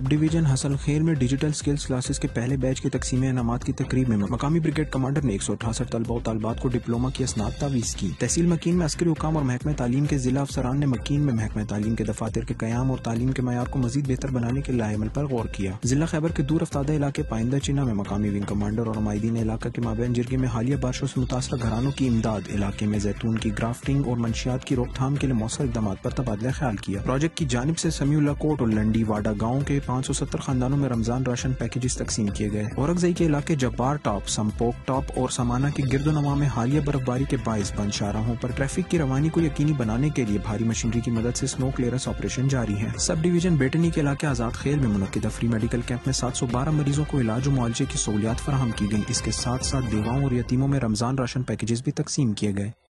Division حسن خیر میں digital skills classes کے پہلے بیچ کے تقسیم انعامات کی تقریب میں مقامی بریگیڈ کمانڈر نے 168 طلبہ و طالبات کو ڈپلومہ کی اسناد تعویض کی۔ تحصیل مکین میں عسکری حکام اور محکمہ تعلیم کے ضلع افسران نے مکین میں محکمہ تعلیم کے دفاتر کے قیام اور تعلیم کے معیار کو مزید بہتر بنانے کے لائحہ عمل پر غور کیا۔ ضلع خیبر کے دور افتادہ علاقے پائندہ چنا میں مقامی ونگ کمانڈر اور نمائندین علاقہ کے مابین جرگے میں حالیہ بارشوں سے متاثرہ گھرانوں کی امداد، علاقے میں زیتون کی گرافٹنگ اور منشیات کی روک تھام کے لیے مؤثر اقدامات پر تبادلہ خیال کیا۔ پروجیکٹ کی جانب سے سمیع اللہ کوٹ اور لنڈی واڈا گاؤں کے 570 خاندانوں میں رمضان راشن پیکیجز تقسیم کیے گئے۔ اورکزئی کے علاقے جبار ٹاپ، سمپوک ٹاپ اور سمانہ کی گرد و نواح میں حالیہ برفباری کے باعث بند شاہراہوں پر ٹریفک کی روانی کو یقینی بنانے کے لیے بھاری مشینری کی مدد سے سنو کلیئرنس آپریشن جاری ہے۔ سب ڈویژن بیٹنی کے علاقے آزاد خیل میں منعقدہ فری میڈیکل کیمپ میں 712 مریضوں کو علاج و معالجے کی سہولیات فراہم کی گئیں۔ اس کے ساتھ ساتھ بیواؤں اور یتیموں میں رمضان راشن پیکیجز بھی تقسیم کیے گئے۔